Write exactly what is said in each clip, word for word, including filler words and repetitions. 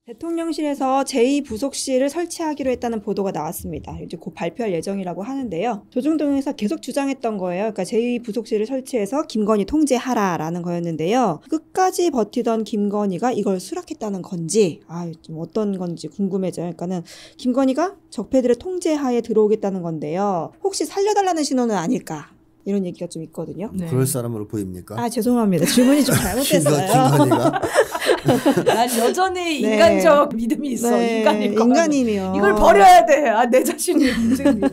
대통령실에서 제이 부속실을 설치하기로 했다는 보도가 나왔습니다. 이제 곧 발표할 예정이라고 하는데요. 조중동에서 계속 주장했던 거예요. 그러니까 제이 부속실을 설치해서 김건희 통제하라라는 거였는데요. 끝까지 버티던 김건희가 이걸 수락했다는 건지, 아, 좀 어떤 건지 궁금해져요. 그러니까는 김건희가 적폐들의 통제하에 들어오겠다는 건데요. 혹시 살려달라는 신호는 아닐까? 이런 얘기가 좀 있거든요. 네. 그럴 사람으로 보입니까? 아, 죄송합니다. 질문이 좀 잘못됐어요. 김건희가? 난 여전히 네. 인간적 믿음이 있어. 네. 인간일 거. 인간이면 이걸 버려야 돼. 아, 내 자신이 문제입니다.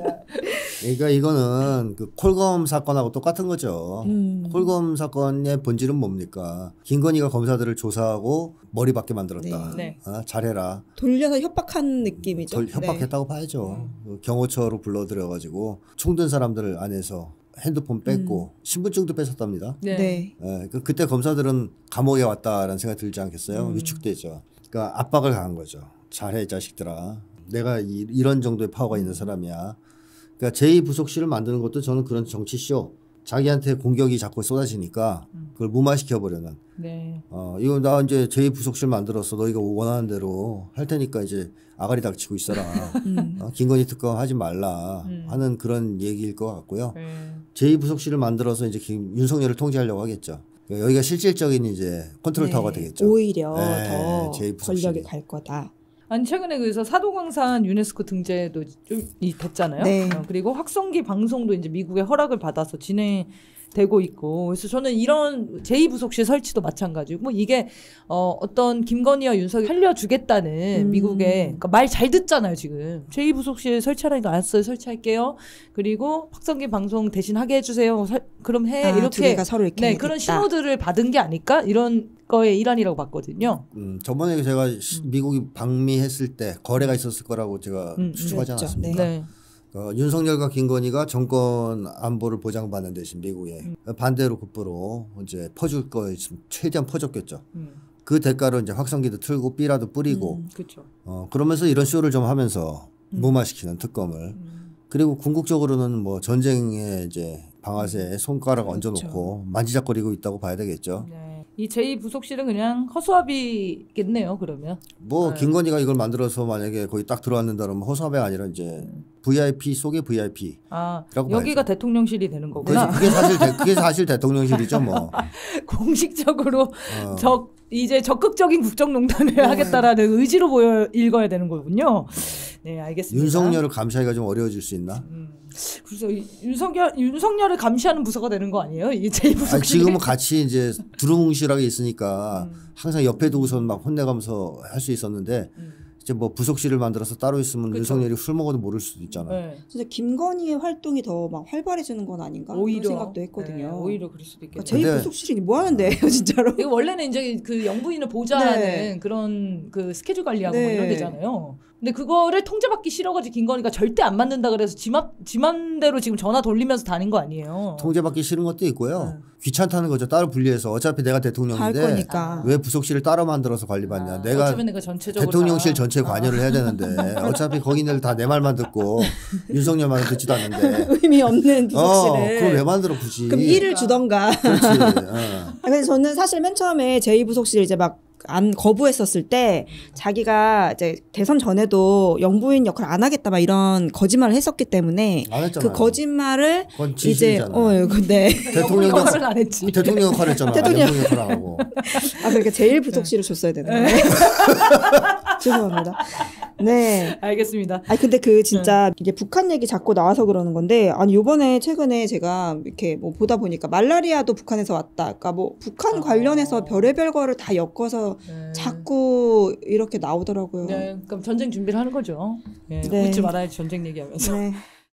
그러니까 이거는 그 콜검 사건하고 똑같은 거죠. 음. 콜검 사건의 본질은 뭡니까? 김건희가 검사들을 조사하고 머리 받게 만들었다. 네. 아, 잘해라. 돌려서 협박한 느낌이죠. 덜 협박했다고 네. 봐야죠. 음. 경호처로 불러들여가지고 총든 사람들을 안에서 핸드폰 뺐고 음. 신분증도 뺏었답니다. 네. 네. 네. 그, 그때 검사들은 감옥에 왔다라는 생각이 들지 않겠어요? 음. 위축되죠. 그러니까 압박을 가한 거죠. 잘해 이 자식들아. 내가 이, 이런 정도의 파워가 있는 사람이야. 그러니까 제이 부속실을 만드는 것도 저는 그런 정치쇼. 자기한테 공격이 자꾸 쏟아지니까 그걸 무마시켜버리는. 네. 어, 이거 나 이제 제이 부속실 만들었어. 너희가 원하는 대로 할 테니까 이제 아가리 닥치고 있어라. 음. 어, 김건희 특검 하지 말라 음. 하는 그런 얘기일 것 같고요. 네. 제이 부속실을 만들어서 이제 김, 윤석열을 통제하려고 하겠죠. 그러니까 여기가 실질적인 이제 컨트롤 네. 타워가 되겠죠. 오히려 네. 더 권력이 갈 거다. 아니 최근에 그래서 사도광산 유네스코 등재도 좀 됐잖아요. 네. 어, 그리고 확성기 방송도 이제 미국의 허락을 받아서 진행되고 있고, 그래서 저는 이런 제이 부속실 설치도 마찬가지고 이게 어, 어떤 김건희와 윤석이 살려주겠다는 음. 미국의 그러니까 말 잘 듣잖아요 지금. 제이 부속실 설치하라니까 알았어요 설치할게요. 그리고 확성기 방송 대신 하게 해주세요. 사, 그럼 해 아, 이렇게 두 개가 서로 이렇게 네 그런 신호들을 받은 게 아닐까 이런. 거의 일환이라고 봤거든요. 음, 저번에 제가 음. 미국이 방미했을 때 거래가 있었을 거라고 제가 음, 추측하지 그렇죠. 않았습니까? 네. 어, 윤석열과 김건희가 정권 안보를 보장받는 대신 미국에 음. 반대로 급부로 이제 퍼줄 거 있으면 최대한 퍼줬겠죠. 음. 그 대가로 이제 확성기도 틀고 삐라도 뿌리고. 음, 그렇죠. 어, 그러면서 이런 쇼를 좀 하면서 음. 무마시키는 특검을. 음. 그리고 궁극적으로는 뭐 전쟁에 이제 방아쇠에 손가락 그렇죠. 얹어놓고 만지작거리고 있다고 봐야 되겠죠. 네. 이 제이 부속실은 그냥 허수아비겠네요. 그러면 뭐 네. 김건희가 이걸 만들어서 만약에 거기 딱 들어왔는다 그러면 허수아비가 아니라 이제 음. 브이아이피 속의 브이아이피. 아 여기가 봐야죠. 대통령실이 되는 거구나. 그게 사실 대, 그게 사실 대통령실이죠 뭐. 공식적으로 어. 적 이제 적극적인 국정농단을 네. 하겠다라는 의지로 보여 읽어야 되는 거군요. 네 알겠습니다. 윤석열을 감시하기가 좀 어려워질 수 있나? 음. 그래서 윤석열 윤석열을 감시하는 부서가 되는 거 아니에요? 이 제이 부속실이? 지금은 같이 이제 두루뭉실하게 있으니까 음. 항상 옆에 두고선 막 혼내가면서 할 수 있었는데 음. 이제 뭐 부속실을 만들어서 따로 있으면 그쵸. 윤석열이 술 먹어도 모를 수도 있잖아요. 네. 진짜 김건희의 활동이 더 막 활발해지는 건 아닌가? 오히려 그런 생각도 했거든요. 네, 오히려 그럴 수도 있겠네요. 제이 부속실이 뭐 하는데요, 진짜로? 이거 원래는 이제 그 영부인을 보좌하는 네. 그런 그 스케줄 관리하고 네. 뭐 이런 데잖아요. 근데 그거를 통제받기 싫어가지고 김건희가 절대 안 맞는다 그래서 지맘, 지맘대로 지금 전화 돌리면서 다닌 거 아니에요. 통제받기 싫은 것도 있고요. 네. 귀찮다는 거죠. 따로 분리해서 어차피 내가 대통령인데 왜 부속실을 따로 만들어서 관리받냐. 아, 내가, 내가 대통령실 전체에 관여를 아. 해야 되는데 어차피 거기는 다 내 말만 듣고 윤석열 말은 듣지도 않는데 의미 없는 부속실을. 어, 그걸 왜 만들어 굳이. 그럼 일을 주던가. 그렇지. 어. 근데 저는 사실 맨 처음에 제이 부속실 이제 막 안 거부했었을 때 자기가 이제 대선 전에도 영부인 역할 안 하겠다 막 이런 거짓말을 했었기 때문에 안 했잖아요. 그 거짓말을 이제 어 근데 대통령 역할을 안 했지. 대통령 역할 했잖아. 대통령 역할 안 하고. 아 그러니까 제일 부속실을 줬어야 되는 거예요. 죄송합니다. 네. 알겠습니다. 아니 근데 그 진짜 이제 북한 얘기 자꾸 나와서 그러는 건데 아니 요번에 최근에 제가 이렇게 뭐 보다 보니까 말라리아도 북한에서 왔다. 그러니까 뭐 북한 관련해서 별의별 거를 다 엮어서 네. 자꾸 이렇게 나오더라고요. 네, 그럼 전쟁 준비를 하는 거죠. 네, 네. 웃지 말아야지 전쟁 얘기하면서. 네.